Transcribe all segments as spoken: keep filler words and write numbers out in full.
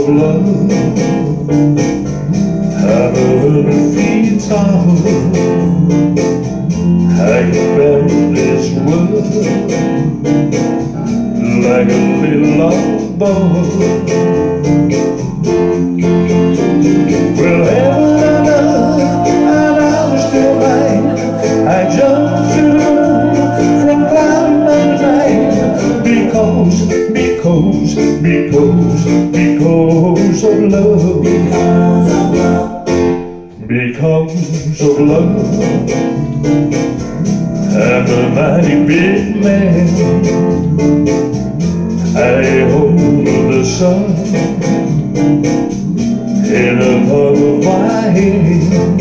of love, have a hundred feet tall. I bend this world like a little love ball. Well, heaven and earth, and I was still mine. I jumped to the moon from cloud number nine. Because, because, because, because of love. Because of love. I'm a mighty big man. I hold the sun in the palm of my hand.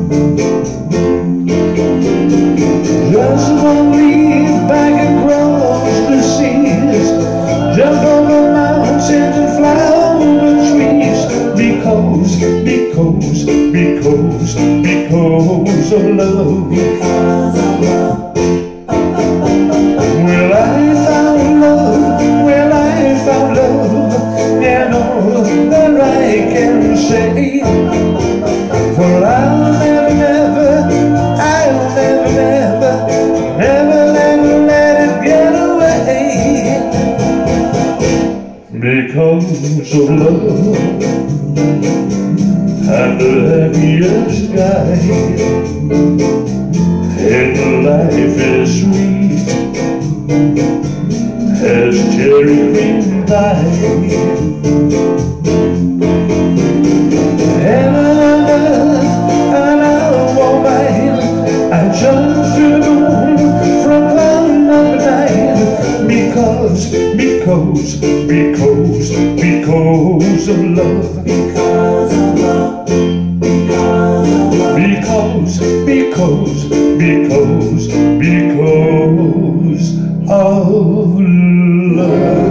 Just one leaf back across the seas, jump over mountains and fly over trees. Because, because, because, because of love. Because of love. Well, I found love, well, I found love, and all that I can say. For I'll never, never, I'll never, never, never, never let it get away. Because of love, I'm the happiest guy, and life is sweet as cherry cream pie. Heaven and earth, and I won't mind. I jumped through the moon from cloud number nine. Because, because, because, because of love. Because of love. Because, because, because, because of love.